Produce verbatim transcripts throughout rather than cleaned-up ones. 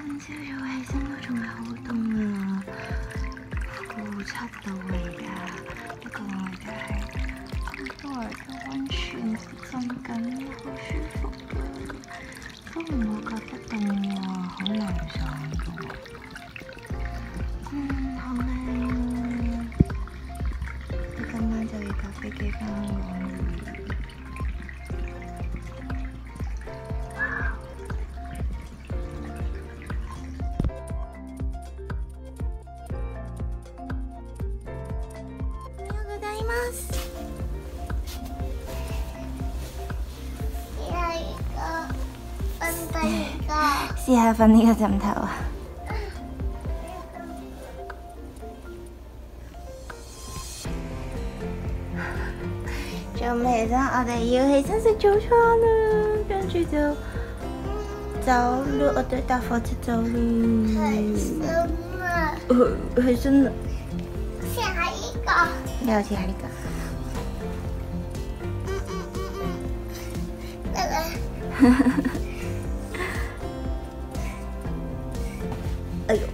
朝早起身都仲係好凍啊，負七度啊而家。不過我而家喺都係個溫泉浸緊，好舒服啊，都唔會覺得凍喎，好涼爽㗎喎。嗯，好靚啊！我今晚就要搭飛機返香港啦。 試下瞓呢個枕頭啊！仲未啦，我哋要起身食早餐啦，跟住就走啦，我哋搭火車走啦。起身啦！起身啦！下一個。你要下一個。嗯嗯嗯。來來。哎呦！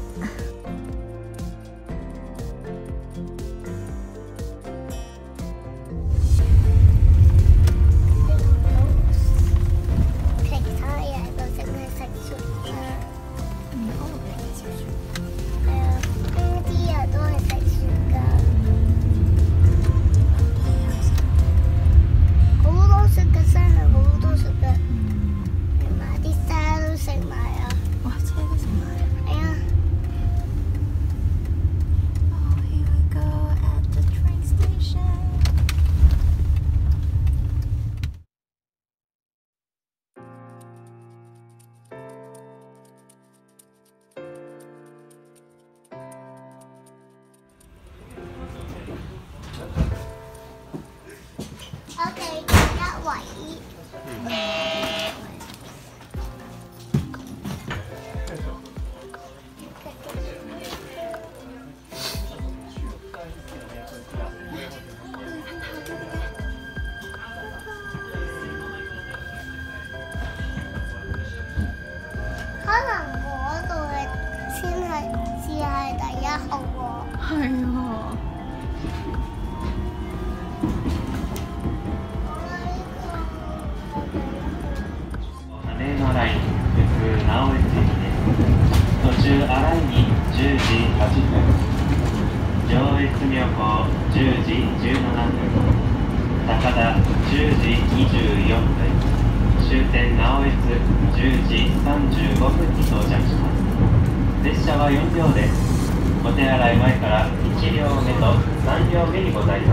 上越妙高じゅうじじゅうななふん、高田じゅうじにじゅうよんふん、終点直江津じゅうじさんじゅうごふんに到着します。列車はよん両です。お手洗い前からいち両目とさん両目にございます。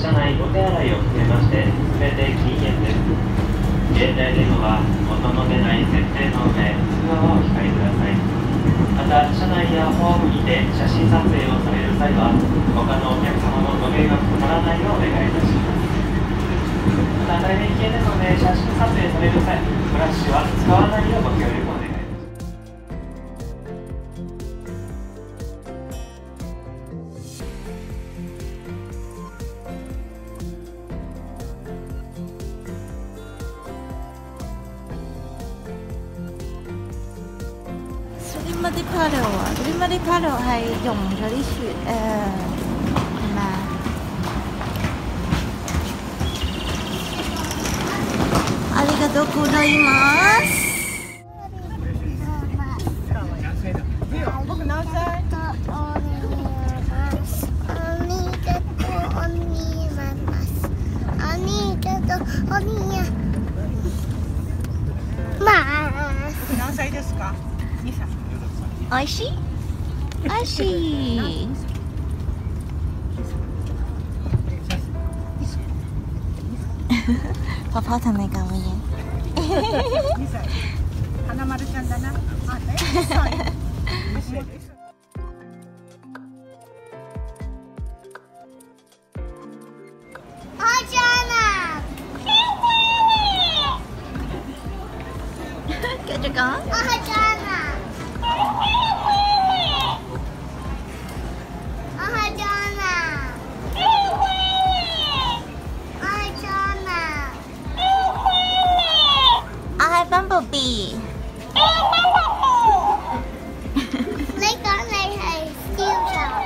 車内お手洗いを含めまして全て禁煙です。携帯電話は音の出ない設定の上、通話はお控えください。また、車内やホームにて写真撮影をされる際は、他のお客様のご迷惑とならないようお願いいたします。また、大変危険ですので、写真撮影される際、フラッシュは使わないようご協力をお願いします。嗰啲 paddle 啊，嗰啲乜啲 paddle 係溶咗啲雪誒，係咪啊？ありがとうございます。僕何歳？何歳ですか？にさい。おいしい？おいしい。泡泡糖那个我也。にさい。花丸ちゃんだな。あ、ね。あ、じゃあな。繼續講。啊，じゃあな。Bumblebee， Lấy con này thì siêu rồi.